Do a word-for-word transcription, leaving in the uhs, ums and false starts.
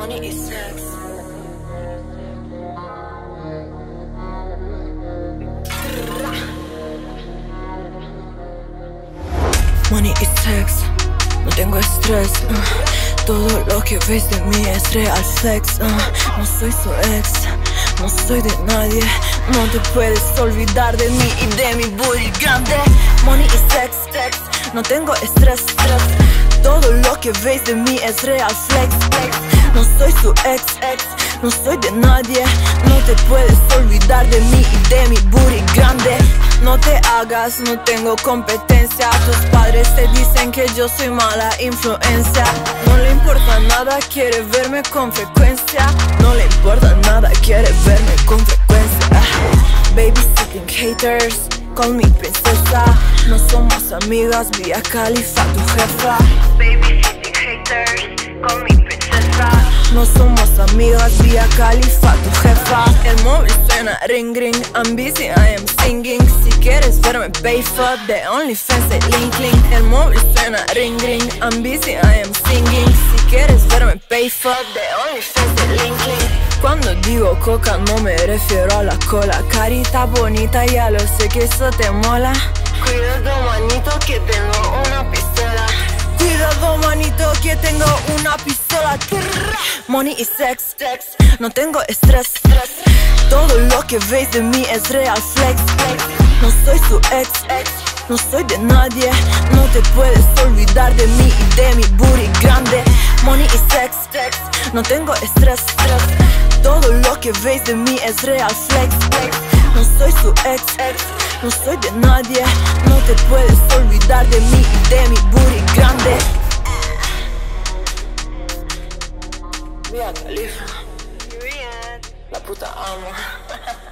money is sex. Money is sex, no tengo estrés. uh. Todo lo que ves de mí es real flex. uh. No soy su ex, no soy de nadie. No te puedes olvidar de mí y de mi booty grande. Money is sex, sex, no tengo estrés, estrés. Todo lo que ves de mí es real flex, flex. No soy su ex, ex, no soy de nadie. No te puedes olvidar de mí y de mi booty grande. No te hagas, no tengo competencia. Tus padres te dicen que yo soy mala influencia. No le importa nada, quiere verme con frecuencia. No le importa nada, quiere verme con frecuencia. Babysitting haters, call me princesa. No somos amigas, Via Khalifa, tu jefa. Babysitting haters, call me princesa. No somos amigas, Via Khalifa, tu jefa. El móvil suena ring ring, I'm busy, I am singing. Si quieres verme pay for the OnlyFans de link link. El móvil suena ring ring, I'm busy, I am singing. Si quieres verme pay for the OnlyFans de link link. Cuando digo coca no me refiero a la cola. Carita bonita, ya lo sé que eso te mola. Cuidado manito que tengo una pistola. Cuidado manito que tengo una pistola. Money is sex, sex. No tengo estrés, estrés. Todo lo que ves de mí es real flex, flex. No soy su ex, ex, no soy de nadie. No te puedes olvidar de mí y de mi booty grande. Money is sex, sex. No tengo estrés, estrés. Todo lo que ves de mí es real flex, flex. No soy su ex, ex, no soy de nadie. No te puedes olvidar de mí y de mi booty grande. Via Khalifa, la puta amo.